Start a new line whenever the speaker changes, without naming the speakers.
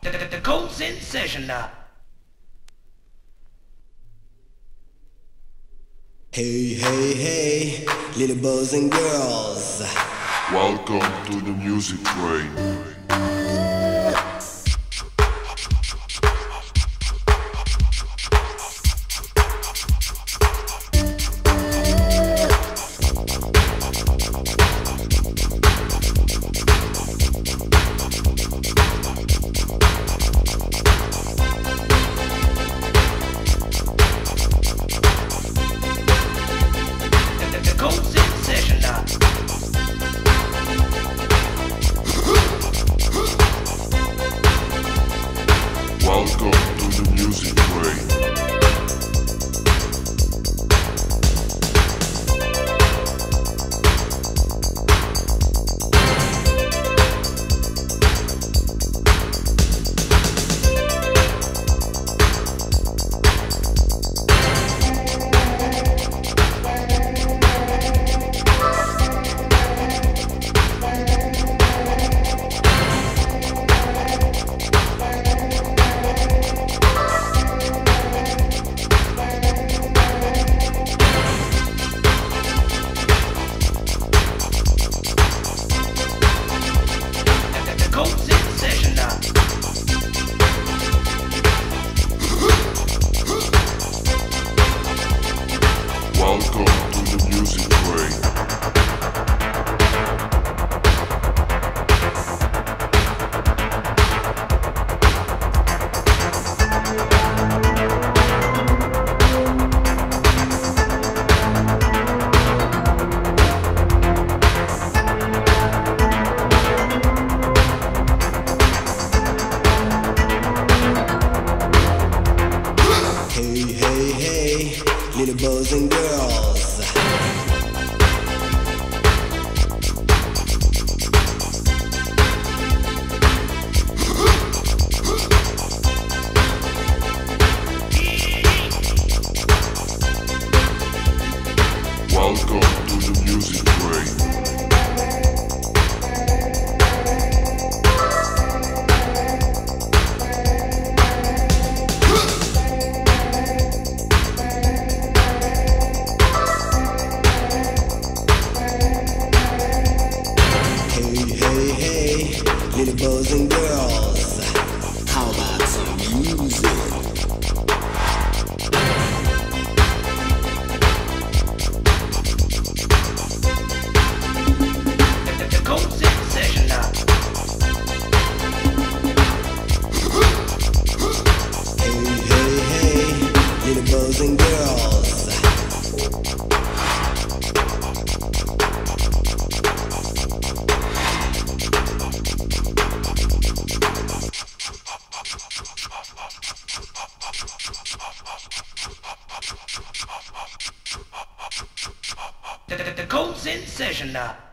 The code's in session now.
Hey, hey, hey, little boys and girls.
Welcome to the music train. Welcome to the music train. Welcome to the music train.
Hey, hey, hey, little boys and girls.
Welcome to the music train.
Hey, hey, little boys and girls. How about some music?
The code's in session now.
Hey, hey, little boys and girls.
The code's in session now.